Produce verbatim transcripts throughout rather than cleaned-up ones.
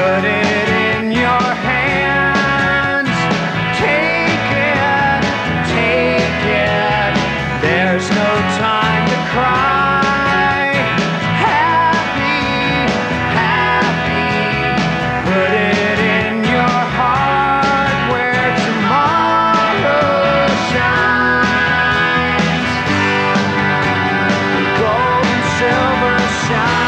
put it in your hands. Take it, take it. There's no time to cry. Happy, happy. Put it in your heart where tomorrow shines. Gold and silver shine.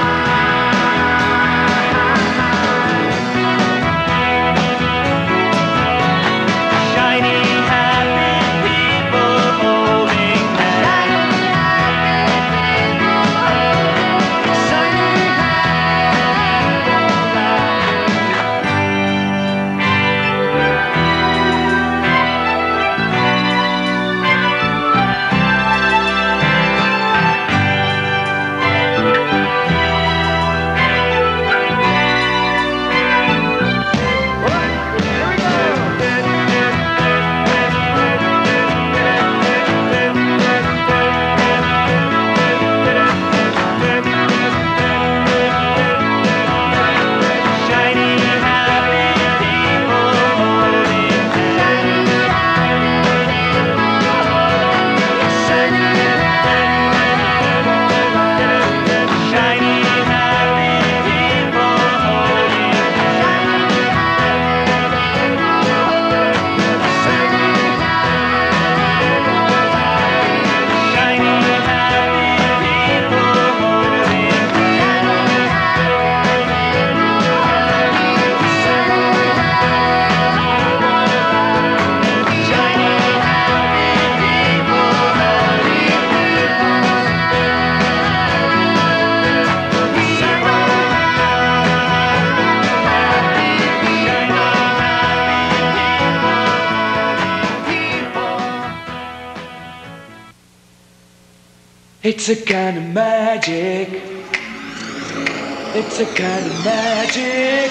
It's a kind of magic. It's a kind of magic.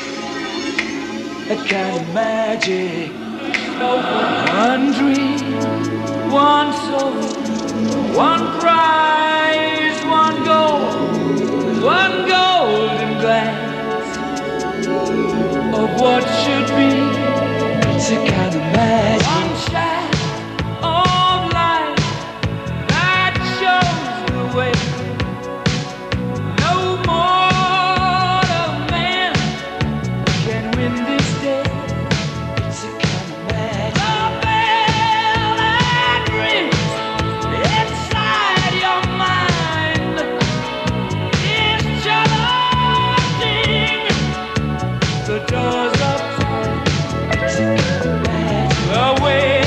A kind of magic. One dream, one soul, one prize, one goal, one golden glance of what should be. It's a kind of magic. One shine of light that shows the way. No mortal man can win this day. It's a kind of magic. The bell that rings inside your mind is challenging the doors of time. It's a kind of magic. The way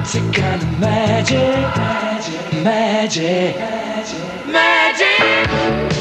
It's a kind of magic, magic, magic, magic.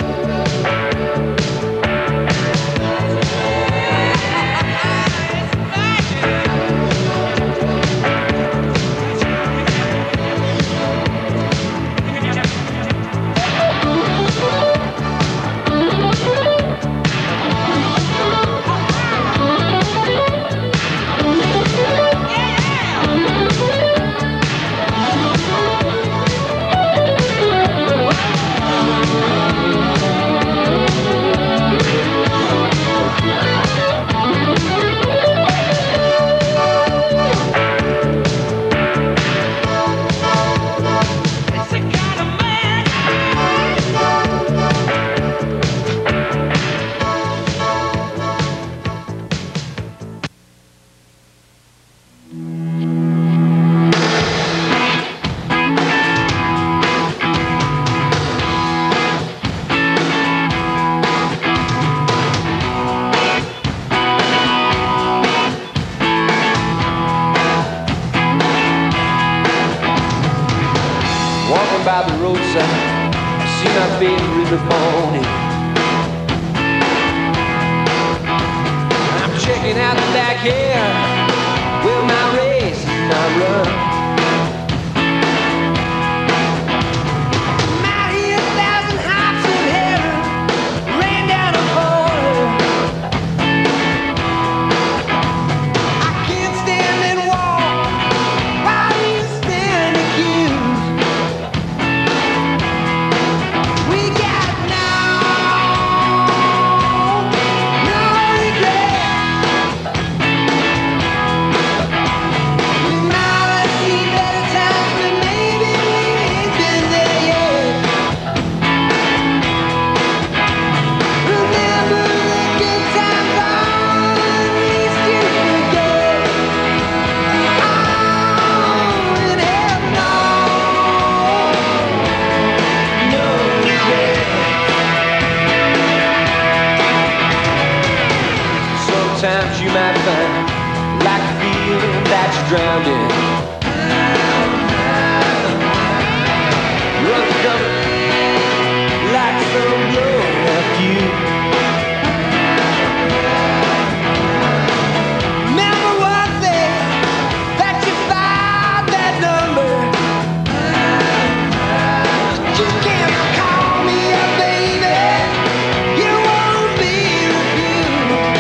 By the roadside, I see my favorite river morning. I'm checking out the back here, will my race not run? I'm out here, a thousand hops of heaven, rain down a corner. I can't stand and walk while you stand accused. Sometimes you might find, like a feeling that you're drowned in. Running up like some blow left you. Remember one thing, that you found that number. You can't call me a baby, you won't be refused.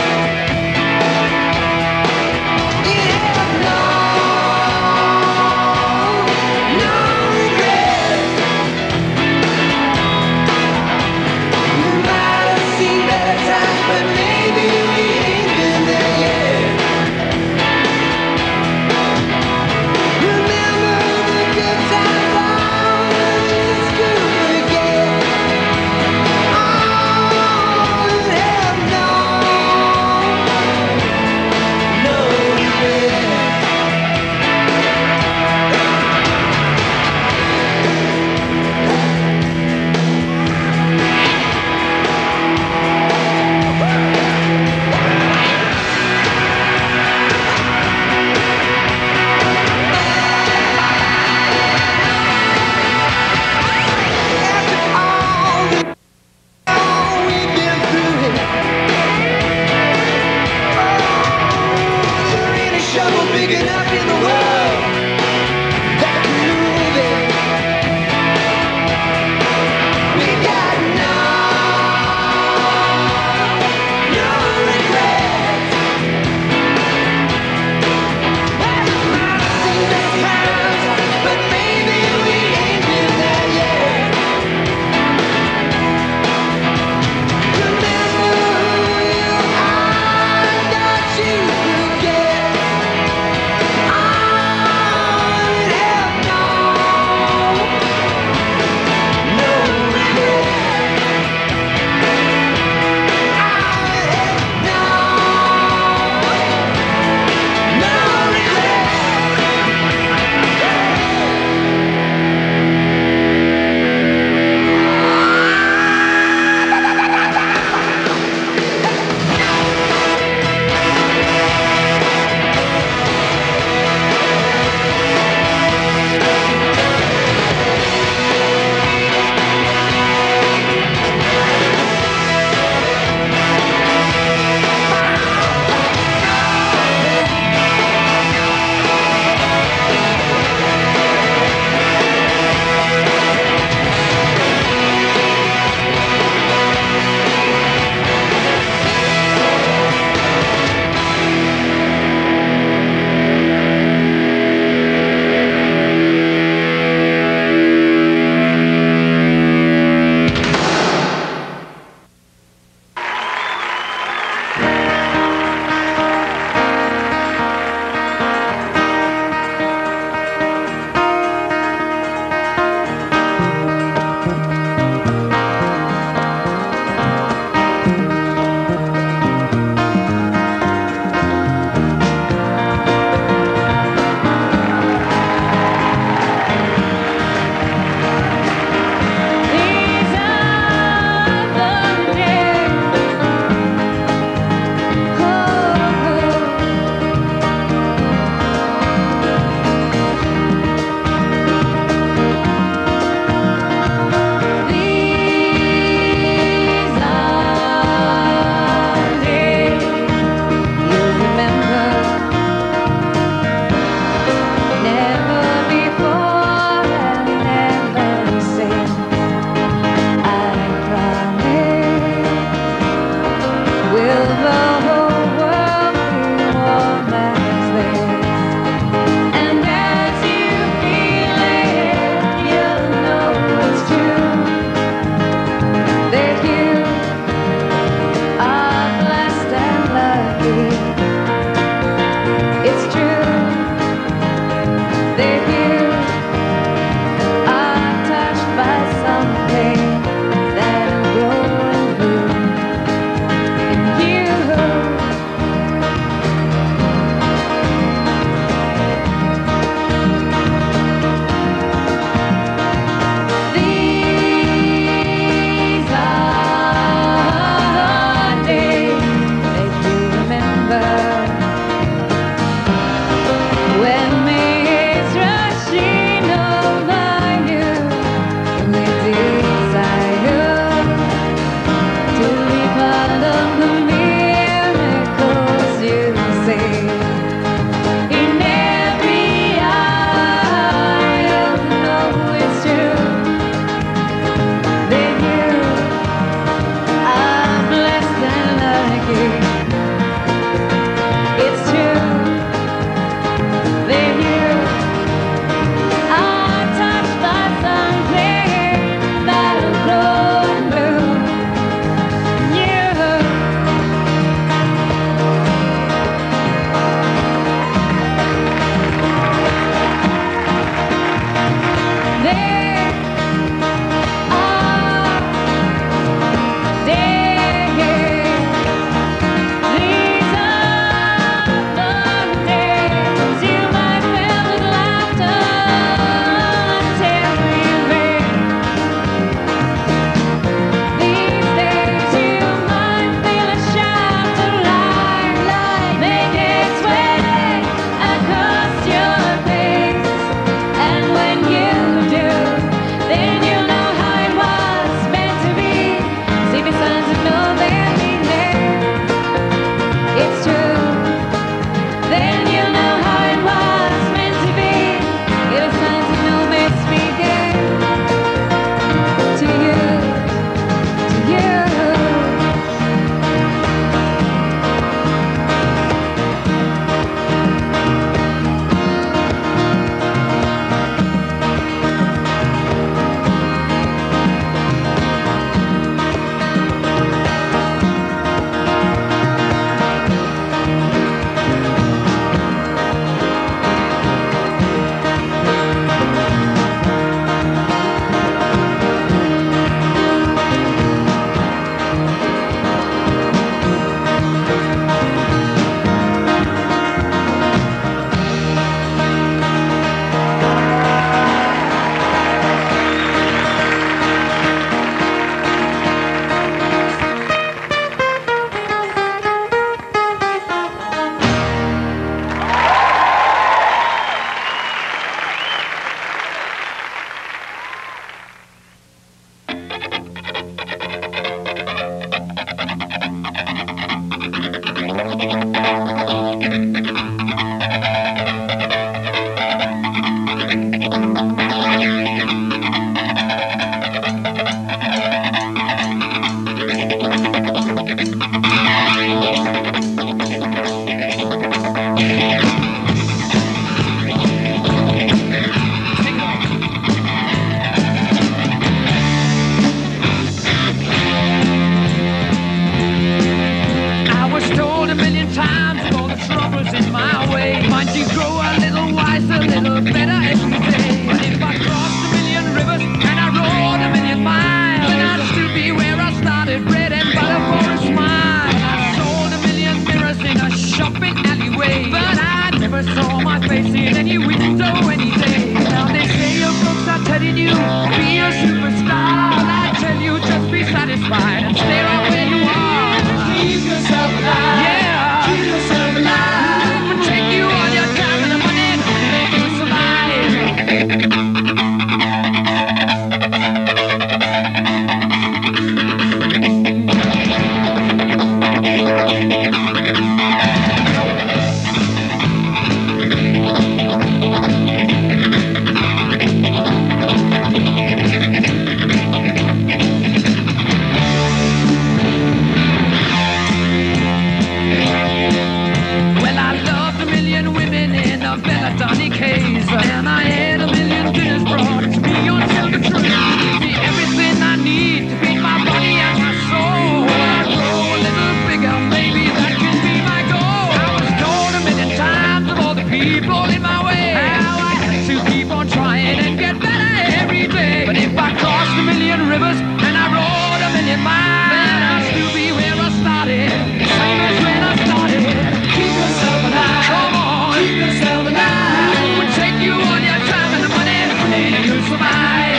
a Belladonna case, and I had a million dinners brought to me on silver trays. See, everything I need to beat my body and my soul. I grow a little bigger, maybe that can be my goal. I was told a million times of all the people in my way how I had to keep on trying and get better every day. But if I crossed a million rivers and I rode a million miles, then I'd still be where I started, same as when I started. Keep yourself alive, come on, keep yourself alive. It would take you all your time and the money, and you'll survive.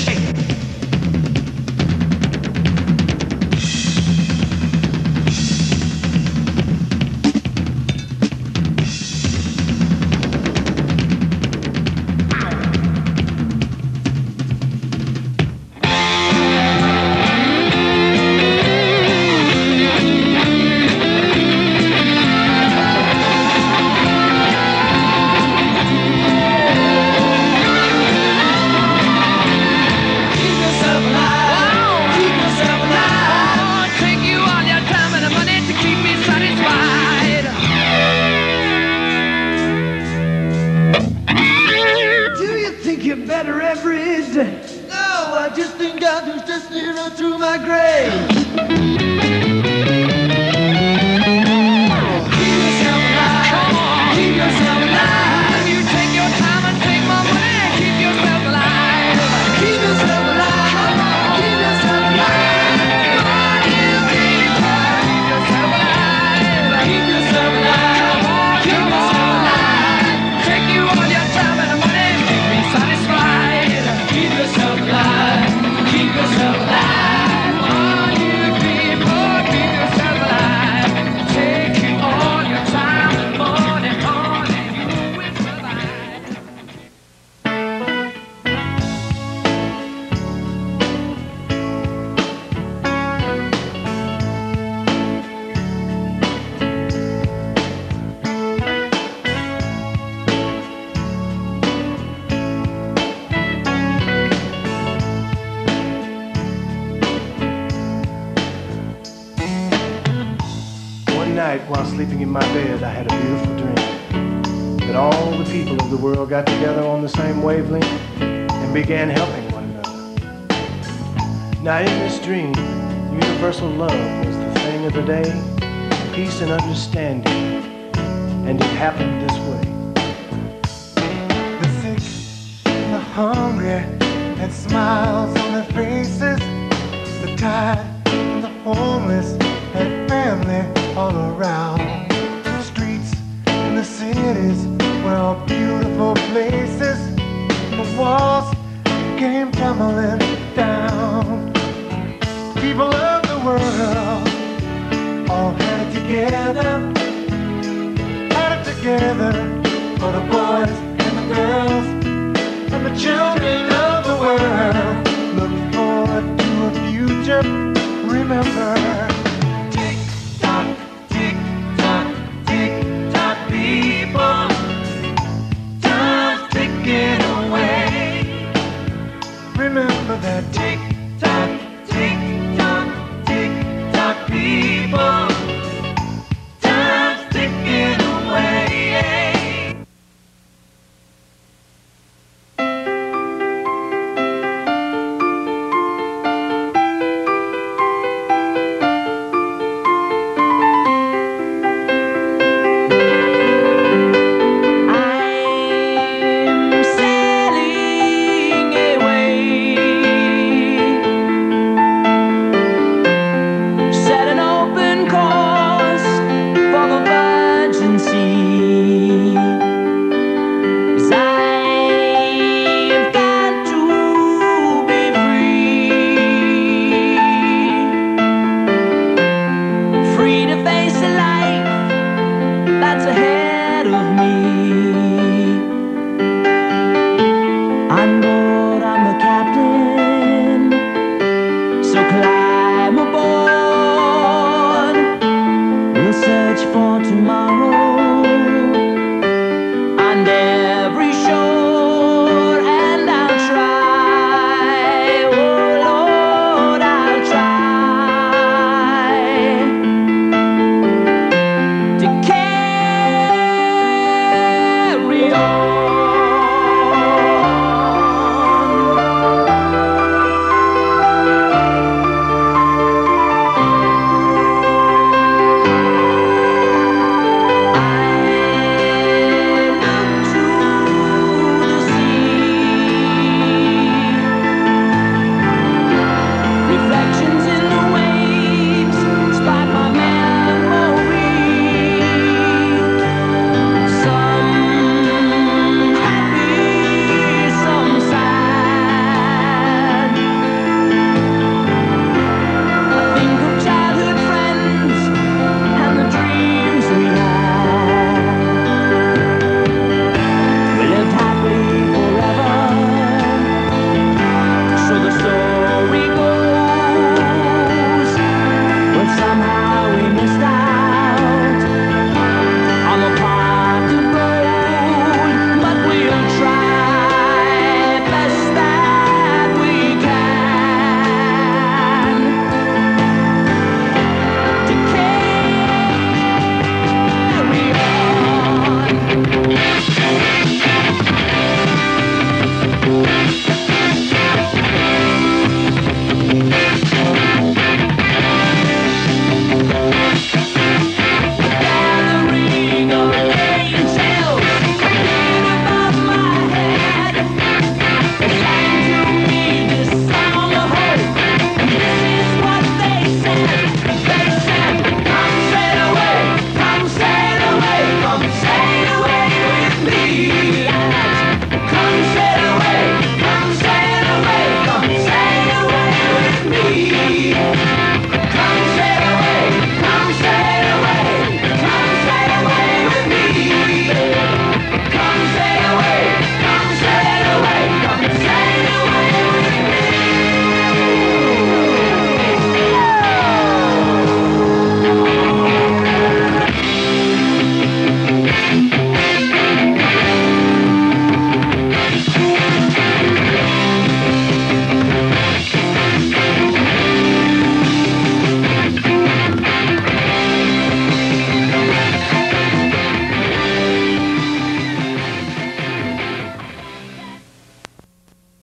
Better every day. No, I just think I'm just steering through my grave. Keep yourself alive. Come on, keep yourself alive. You take your time and take my money. Keep yourself alive. Keep yourself alive. Come on, keep yourself alive. Come on, you people. Keep yourself alive. Keep yourself alive. Come on, keep yourself alive. Take you all your time and money. Make me satisfied. Keep yourself alive. Keep yourself alive. Come on, you people. Keep yourself alive. Take you all your time and money, money. You will survive. One night, while sleeping in my bed, I had a beautiful dream that all the people of the world got together on the same wavelength and began helping one another. Now, in this dream, universal love was the thing of the day, peace and understanding, and it happened this way. The sick and the hungry had smiles on their faces. The tired and the homeless had family all around. The streets and the cities were all beautiful places. The walls came tumbling down. People of the world all had it together, had it together for the boys and the girls and the children of the world. Look forward to a future. Remember, tick tock, tick tock, tick tock, people. Time's ticking away. Remember that tick tock, tick tock, tick tock, people. Time's ticking away. I'm sailing away, set an open course for the Virgin Sea. 'Cause I've got to be free, free to face a life that's ahead of me. On board, I'm the captain, so climb aboard. We'll search for tomorrow, and